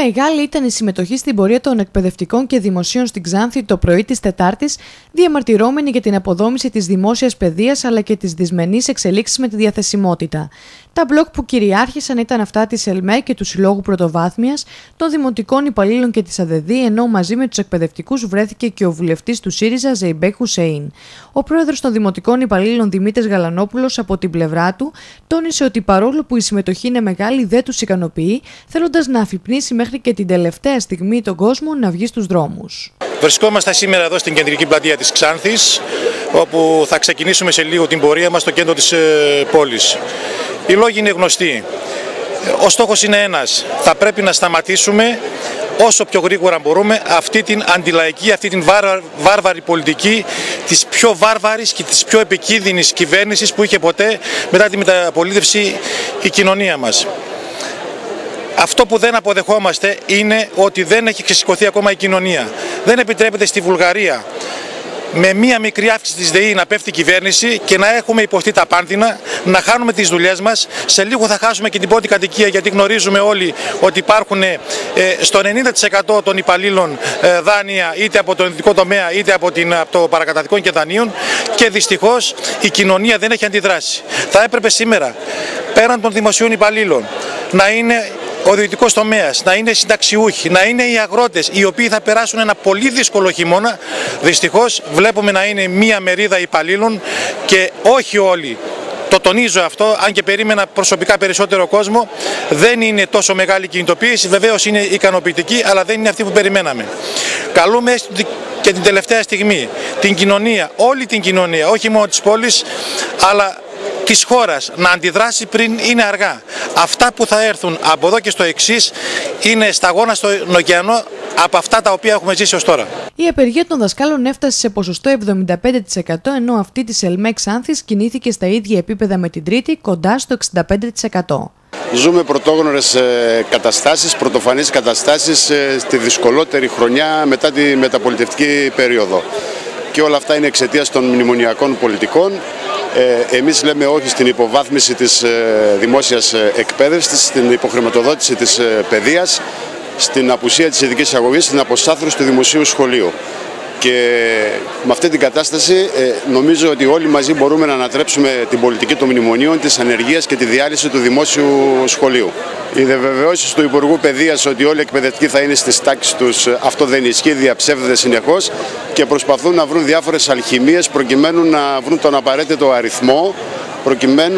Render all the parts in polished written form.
Μεγάλη ήταν η συμμετοχή στην πορεία των εκπαιδευτικών και δημοσίων στην Ξάνθη το πρωί της Τετάρτης, διαμαρτυρώμενοι για την αποδόμηση της δημόσιας παιδείας αλλά και τις δυσμενείς εξελίξεις με τη διαθεσιμότητα. Τα μπλοκ που κυριάρχησαν ήταν αυτά της ΕΛΜΕ και του Συλλόγου Πρωτοβάθμιας, των Δημοτικών Υπαλλήλων και της ΑΔΕΔΗ, ενώ μαζί με τους εκπαιδευτικούς βρέθηκε και ο βουλευτής του ΣΥΡΙΖΑ Ζεϊμπέκ Χουσέιν. Ο πρόεδρος των Δημοτικών Υπαλλήλων Δημήτρης Γαλανόπουλος, από την πλευρά του, τόνισε ότι παρόλο που η συμμετοχή είναι μεγάλη, δεν τους ικανοποιεί, θέλοντας να αφυπνίσει μέχρι και την τελευταία στιγμή τον κόσμο να βγει στους δρόμους. Βρισκόμαστε σήμερα εδώ στην κεντρική πλατεία της Ξάνθης, όπου θα ξεκινήσουμε σε λίγο την πορεία μας στο κέντρο της πόλης. Οι λόγοι είναι γνωστοί. Ο στόχος είναι ένας. Θα πρέπει να σταματήσουμε όσο πιο γρήγορα μπορούμε αυτή την αντιλαϊκή, αυτή την βάρβαρη πολιτική της πιο βάρβαρης και της πιο επικίνδυνης κυβέρνησης που είχε ποτέ μετά τη μεταπολίτευση η κοινωνία μας. Αυτό που δεν αποδεχόμαστε είναι ότι δεν έχει ξεσηκωθεί ακόμα η κοινωνία. Δεν επιτρέπεται στη Βουλγαρία με μία μικρή αύξηση της ΔΕΗ να πέφτει η κυβέρνηση και να έχουμε υποστεί τα πάνθηνα, να χάνουμε τις δουλειές μας. Σε λίγο θα χάσουμε και την πρώτη κατοικία, γιατί γνωρίζουμε όλοι ότι υπάρχουν στο 90% των υπαλλήλων δάνεια είτε από τον ιδιωτικό τομέα είτε από το παρακαταθήκων και δανείων, και δυστυχώς η κοινωνία δεν έχει αντιδράσει. Θα έπρεπε σήμερα, πέραν των δημοσίων υπαλλήλων, να είναι ο ιδιωτικός τομέας, να είναι συνταξιούχοι, να είναι οι αγρότες, οι οποίοι θα περάσουν ένα πολύ δύσκολο χειμώνα. Δυστυχώς βλέπουμε να είναι μία μερίδα υπαλλήλων και όχι όλοι. Το τονίζω αυτό, αν και περίμενα προσωπικά περισσότερο κόσμο. Δεν είναι τόσο μεγάλη κινητοποίηση, βεβαίως είναι ικανοποιητική, αλλά δεν είναι αυτή που περιμέναμε. Καλούμε και την τελευταία στιγμή την κοινωνία, όλη την κοινωνία, όχι μόνο της πόλης, αλλά της χώρας, να αντιδράσει πριν είναι αργά. Αυτά που θα έρθουν από εδώ και στο εξής είναι σταγόνα στον ωκεανό από αυτά τα οποία έχουμε ζήσει ως τώρα. Η απεργία των δασκάλων έφτασε σε ποσοστό 75%, ενώ αυτή της ΕΛΜΕ Ξάνθης κινήθηκε στα ίδια επίπεδα με την Τρίτη, κοντά στο 65%. Ζούμε πρωτόγνωρες καταστάσεις, πρωτοφανείς καταστάσεις στη δυσκολότερη χρονιά μετά τη μεταπολιτευτική περίοδο. Και όλα αυτά είναι εξαιτίας των μνημονιακών πολιτικών. Εμείς λέμε όχι στην υποβάθμιση της δημόσιας εκπαίδευσης, στην υποχρηματοδότηση της παιδείας, στην απουσία της ειδικής αγωγής, στην αποσάθρωση του δημοσίου σχολείου. Και με αυτή την κατάσταση νομίζω ότι όλοι μαζί μπορούμε να ανατρέψουμε την πολιτική των μνημονίων, της ανεργίας και τη διάλυση του δημόσιου σχολείου. Οι διαβεβαιώσεις του Υπουργού Παιδείας ότι όλοι οι εκπαιδευτικοί θα είναι στις τάξεις τους, αυτό δεν ισχύει, διαψεύδεται συνεχώς και προσπαθούν να βρουν διάφορες αλχημίες προκειμένου να βρουν τον απαραίτητο αριθμό, προκειμένου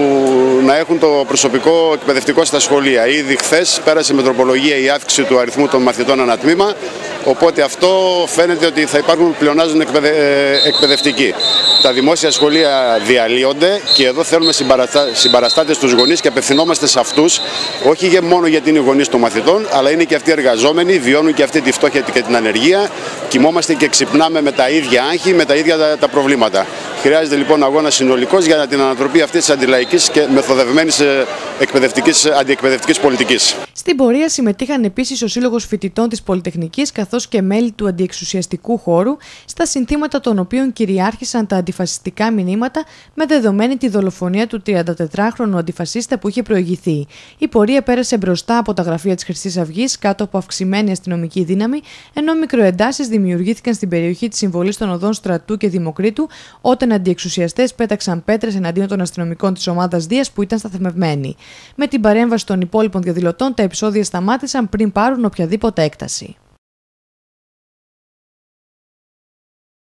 να έχουν το προσωπικό εκπαιδευτικό στα σχολεία. Ήδη χθες πέρασε με τροπολογία η αύξηση του αριθμού των μαθητών ανά τμήμα, οπότε αυτό φαίνεται ότι θα υπάρχουν πλεονάζον εκπαιδευτικοί. Τα δημόσια σχολεία διαλύονται και εδώ θέλουμε συμπαραστάτες στους γονείς και απευθυνόμαστε σε αυτούς, όχι μόνο γιατί είναι οι γονείς των μαθητών, αλλά είναι και αυτοί εργαζόμενοι, βιώνουν και αυτή τη φτώχεια και την ανεργία, κοιμόμαστε και ξυπνάμε με τα ίδια άγχη, με τα ίδια τα προβλήματα. Χρειάζεται λοιπόν αγώνα συνολικός για την ανατροπή αυτής της αντιλαϊκής και μεθοδευμένης αντιεκπαιδευτικής πολιτικής. Στην πορεία συμμετείχαν επίσης ο Σύλλογος Φοιτητών της Πολυτεχνικής καθώς και μέλη του αντιεξουσιαστικού χώρου, στα συνθήματα των οποίων κυριάρχησαν τα αντιφασιστικά μηνύματα, με δεδομένη τη δολοφονία του 34χρονου αντιφασίστα που είχε προηγηθεί. Η πορεία πέρασε μπροστά από τα γραφεία της Χρυσής Αυγής κάτω από αυξημένη αστυνομική δύναμη, ενώ μικροεντάσεις δημιουργήθηκαν στην περιοχή της συμβολής των οδών Στρατού και Δημοκρίτου, όταν αντιεξουσιαστές πέταξαν πέτρες εναντίον των αστυνομικών της ομάδας Δίας που ήταν σταθμευμένοι. Με την παρέμβαση των υπόλοιπων διαδηλωτών, τα επεισόδια σταμάτησαν πριν πάρουν οποιαδήποτε έκταση.